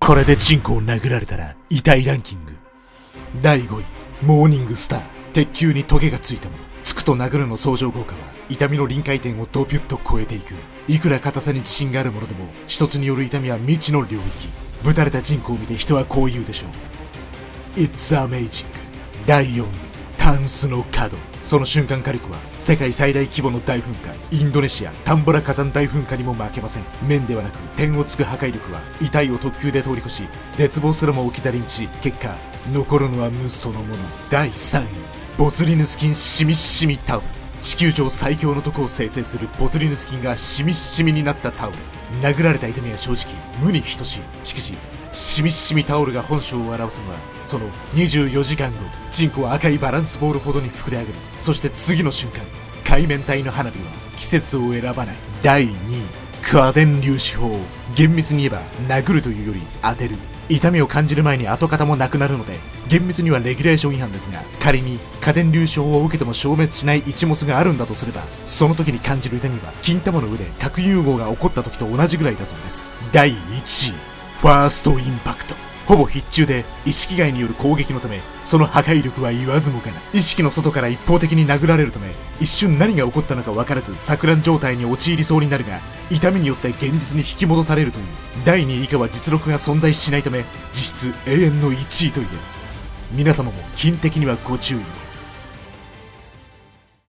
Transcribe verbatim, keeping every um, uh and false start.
これでチンコを殴られたら痛いランキングだいごい、モーニングスター。鉄球にトゲがついたもの、つくと殴るの相乗効果は痛みの臨界点をドピュッと超えていく。いくら硬さに自信があるものでも一つによる痛みは未知の領域。ぶたれたチンコを見て人はこう言うでしょう。 It's amazing。 だいよんい、タンスの角。その瞬間火力は世界最大規模の大噴火、インドネシアタンボラ火山大噴火にも負けません。面ではなく点をつく破壊力は痛いを特急で通り越し、絶望すらも置き去りにし、結果残るのは無そのもの。だいさんい、ボツリヌス菌しみしみタオル。地球上最強の毒を生成するボツリヌス菌がしみしみになったタオル。殴られた痛みは正直無に等しい。しかししみしみタオルが本性を表すのはそのにじゅうよじかんご、チンコは赤いバランスボールほどに膨れ上がる。そして次の瞬間、海面体の花火は季節を選ばない。だいにい、家電粒子砲。厳密に言えば殴るというより当てる。痛みを感じる前に跡形もなくなるので厳密にはレギュレーション違反ですが、仮に家電粒子砲を受けても消滅しない一物があるんだとすれば、その時に感じる痛みは金玉の上で核融合が起こった時と同じぐらいだそうです。だいいちい、ファーストインパクト。ほぼ必中で意識外による攻撃のため、その破壊力は言わずもがな。意識の外から一方的に殴られるため、一瞬何が起こったのか分からず錯乱状態に陥りそうになるが、痛みによって現実に引き戻されるという。だいにい以下は実力が存在しないため、実質永遠のいちいと言える。皆様も金的にはご注意を。